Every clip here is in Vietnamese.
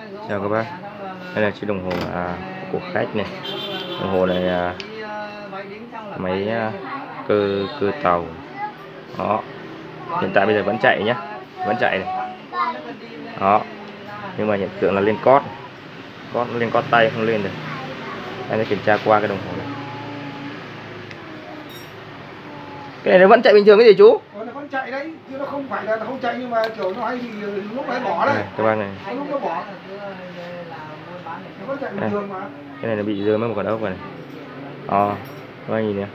Chào các bác, đây là chiếc đồng hồ của khách này. Đồng hồ này máy cơ tàu đó. Hiện tại bây giờ vẫn chạy nhé, vẫn chạy này đó, nhưng mà hiện tượng là lên cót nó lên cót tay không lên được. Em sẽ kiểm tra qua cái đồng hồ này. Cái này nó vẫn chạy bình thường cái gì chú? Nó vẫn chạy đấy, chứ nó không phải là nó không chạy, nhưng mà kiểu nó hay thì lúc đấy bỏ đấy. Các bác này. Lúc nó bỏ. Nó vẫn chạy bình thường mà. Cái này nó bị rơi mất một con ốc rồi này. Đó, các bác nhìn nè.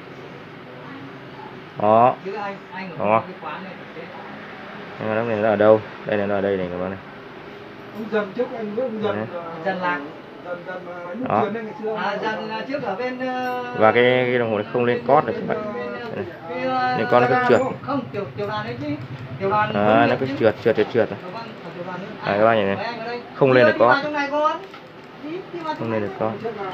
Đó. Đó. Nhưng mà ốc này nó ở đâu? Đây là nó ở đây này các bác này. Ông dần trước anh ông dần lạc. Đó. Dần trước ở bên và cái đồng hồ này không lên cót được các bạn. Nên con nó cứ trượt. Nó cứ trượt. Các bạn nhìn này, không lên được cót. Không lên được cót.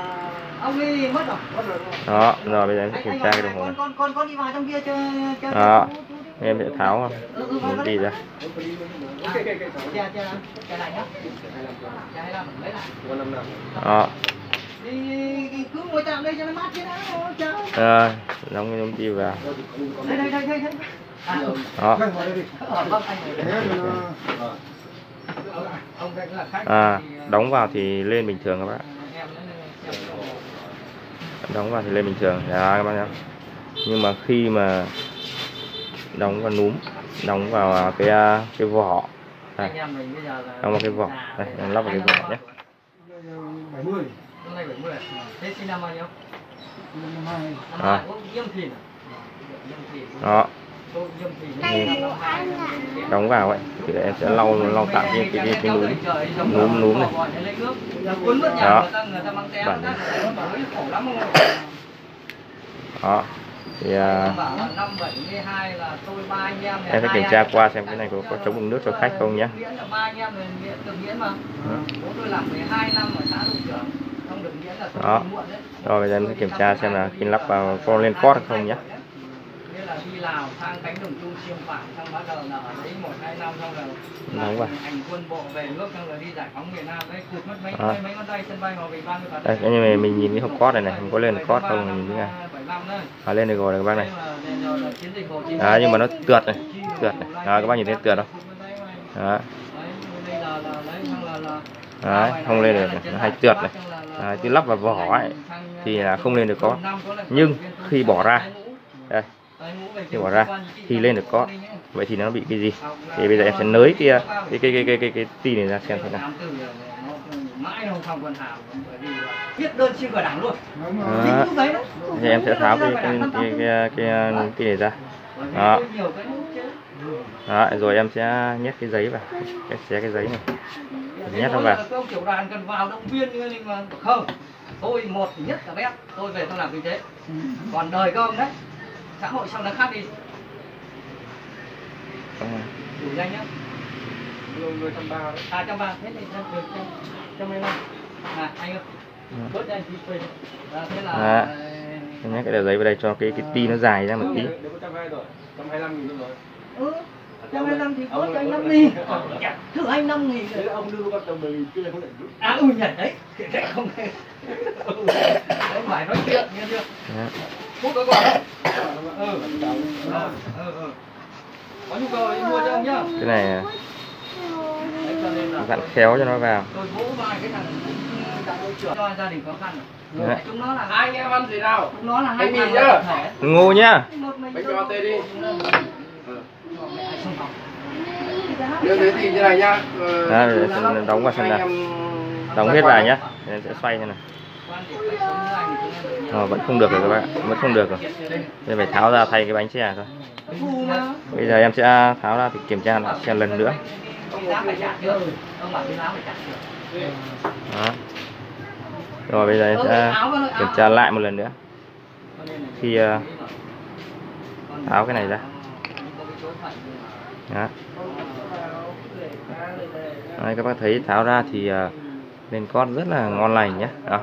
Đó, rồi bây giờ em sẽ kiểm tra cái đồng hồ này. Đó, em sẽ tháo đi ra. Đó. Đóng cái núm tiêu vào. Đó. Đóng vào thì lên bình thường các bạn. Đóng vào thì lên bình thường. Đó các bạn nhé. Nhưng mà khi mà đóng vào núm, đóng vào cái vỏ. Đây. Đóng vào cái vỏ. Đây, em lắp vào cái vỏ nhé. 70. Năm nay 70. Thế sinh năm bao nhiêu? Đó. Đóng vào vậy thì em sẽ lau tạm cái núm này. Đó. Bản này. Đó. Thì em sẽ kiểm tra qua xem cái này có chống đựng nước cho khách không nhé. Đó. Rồi bây giờ em sẽ kiểm tra xem là khi lắp vào có lên cót không nhé. Đi Lào sang cánh đồng Trung Siêng Khoảng, xong bắt đầu là ở đấy 1-2 năm, xong rồi hành quân bộ về nước, xong rồi đi giải phóng miền Nam đấy, cụt mất mấy ngón tay sân bay Hòa Bình 30 phần. Đây, nhưng mà mình nhìn cái hộp cót này không có lên được cót không, mình nhìn thế này. Lên được rồi các bác này. Đó, nhưng mà nó trượt này. Đó, các bác nhìn thấy trượt không? Đó. Đấy, không lên được, nó hay trượt này. Đấy, cứ lắp vào vỏ ấy, thì là không lên được cót. Nhưng khi bỏ ra, đây, khi bỏ ra thì lên được cót. Vậy thì nó bị cái gì? Thì bây giờ em sẽ nới cái ti này ra xem thế nào. Thì em sẽ tháo cái ti này ra. Đó. Đó, rồi em sẽ nhét cái giấy vào, xé cái giấy này, nhét nó vào. Tiểu đoàn cần vào động viên nhưng mà không. Tôi một thì nhất là bét, tôi về tôi làm kinh tế. Còn đời các ông đấy, xã hội sau nó khác đi. Đủ nhanh nhá. Người 130 đấy. 130 hết thì được 115. Anh ơi. Bớt cho anh tí phê. Thế là nhét cái giấy vào đây cho cái ti nó dài ra một tí. 125.000 rồi. 125 thì bớt cho anh 5.000. Thử anh 5.000. Thế ông đưa con tầm 10.000 kia không lại. Nhảy đấy. Đấy không. Đấy phải nói chuyện nghe chưa? Hút có còn không? Có nhu cầu thì mua cho ông nhá. Cái này vặn khéo cho nó vào. Tôi vỗ vai cái thằng đội trưởng cho gia đình khó khăn. Chúng nó là hai anh em ăn gì nào? Chúng nó là hai thằng nhá. Ngu nhá. Bánh cho tê đi. Nếu thế thì như này nhá. Đóng vào xem nào. Đóng hết vào nhá. Em sẽ xoay như này. Vẫn không được rồi các bạn, vẫn không được rồi. Nên phải tháo ra thay cái bánh xe thôi. Bây giờ em sẽ tháo ra thì kiểm tra lại xem lần nữa. Đó. Rồi bây giờ em sẽ kiểm tra lại một lần nữa. Khi tháo cái này ra. Đó. Đấy, các bác thấy tháo ra thì lên cót rất là ngon lành nhé. Đó.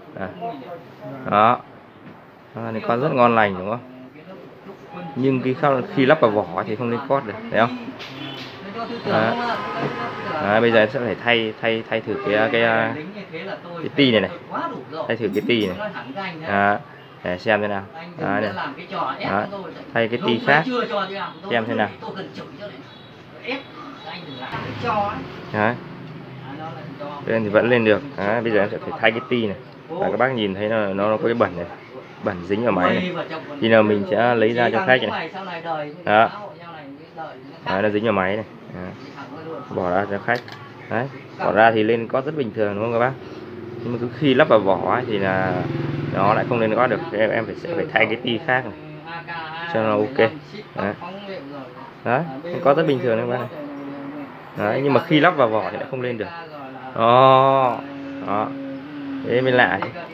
Đó. Lên cót rất ngon lành đúng không? Nhưng khi lắp vào vỏ thì không lên cót được, thấy không? có tư tưởng Đó. không ạ? Có tư tưởng. Đấy, bây giờ em sẽ phải thay thử cái Lính như thế là tôi cái ti này này. quá đủ rồi. thay thử cái ti này. Nói thẳng với anh đấy. Đó, để xem thế nào. Anh Đó, đừng này. có làm cái trò ép Đó, tôi. thay cái ti Lúc khác. nãy chưa cho đi làm, tôi Xem thế nào. tôi cần chửi cho này. Ép anh đừng làm cái cho ấy. Đấy, Nó là cho. lên thì vẫn lên được. Đấy, bây giờ em sẽ phải thay cái ti này. Và các bác nhìn thấy nó có cái bẩn này, bẩn dính ở máy này. Khi nào mình sẽ lấy ra cho khách này. Đó. Đấy, nó dính ở máy này. Đó. Bỏ ra cho khách. Đấy, bỏ ra thì lên cót rất bình thường đúng không các bác? Nhưng mà cứ khi lắp vào vỏ ấy, thì là nó lại không lên cót được. Em sẽ phải thay cái ti khác này cho nó ok. Đấy, đấy có rất bình thường đấy các bác này. Đấy, nhưng mà khi lắp vào vỏ thì lại không lên được. Đó, đó, thế mới lạ chứ.